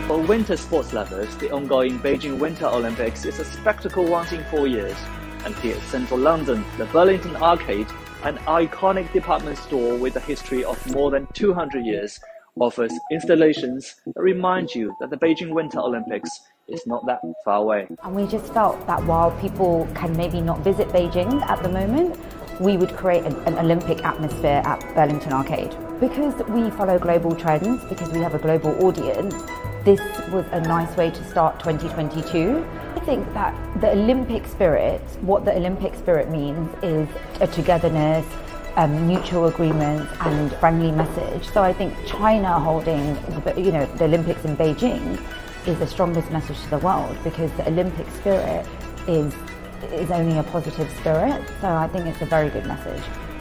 For winter sports lovers, the ongoing Beijing Winter Olympics is a spectacle once in 4 years. And here in central London, the Burlington Arcade, an iconic department store with a history of more than 200 years, offers installations that remind you that the Beijing Winter Olympics is not that far away. And we just felt that while people can maybe not visit Beijing at the moment, we would create an Olympic atmosphere at Burlington Arcade. Because we follow global trends, because we have a global audience, this was a nice way to start 2022. I think that the Olympic spirit, what the Olympic spirit means is a togetherness, mutual agreement and friendly message. So I think China holding the Olympics in Beijing is the strongest message to the world, because the Olympic spirit is only a positive spirit. So I think it's a very good message.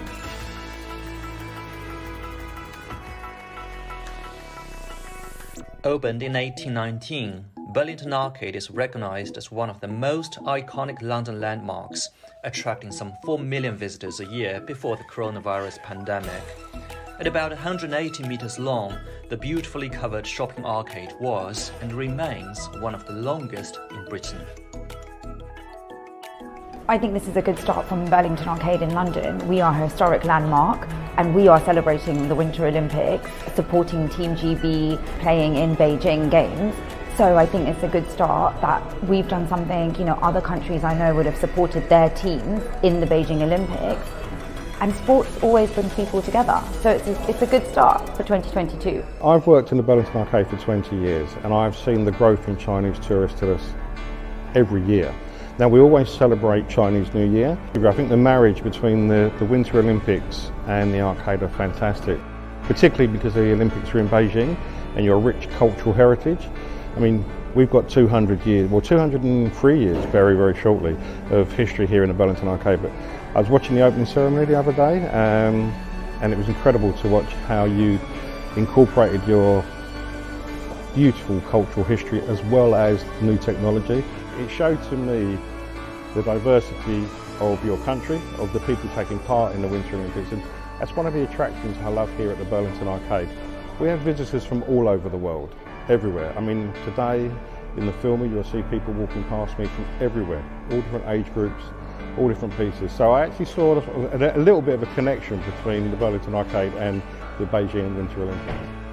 Opened in 1819, Burlington Arcade is recognized as one of the most iconic London landmarks, attracting some 4 million visitors a year before the coronavirus pandemic. At about 180 meters long, the beautifully covered shopping arcade was and remains one of the longest in Britain. I think this is a good start from Burlington Arcade in London. We are a historic landmark and we are celebrating the Winter Olympics, supporting Team GB playing in Beijing Games. So I think it's a good start that we've done something, other countries I know would have supported their teams in the Beijing Olympics. And sports always brings people together. So it's a good start for 2022. I've worked in the Burlington Arcade for 20 years and I've seen the growth in Chinese tourists to us every year. Now, we always celebrate Chinese New Year. I think the marriage between the Winter Olympics and the arcade are fantastic, particularly because the Olympics are in Beijing and your rich cultural heritage. I mean, we've got 200 years, well 203 years very, very shortly of history here in the Burlington Arcade. But I was watching the opening ceremony the other day and it was incredible to watch how you incorporated your beautiful cultural history as well as new technology. It showed to me the diversity of your country, of the people taking part in the Winter Olympics, and that's one of the attractions I love here at the Burlington Arcade. We have visitors from all over the world, everywhere. I mean, today in the filming you'll see people walking past me from everywhere, all different age groups, all different pieces. So I actually saw a little bit of a connection between the Burlington Arcade and the Beijing Winter Olympics.